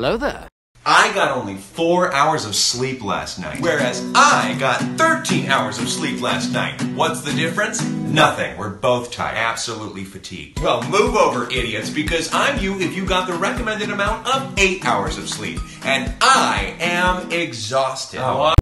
Hello there. I got only 4 hours of sleep last night, whereas I got 13 hours of sleep last night. What's the difference? Nothing. We're both tired. Absolutely fatigued. Well, move over, idiots, because I'm you if you got the recommended amount of 8 hours of sleep. And I am exhausted.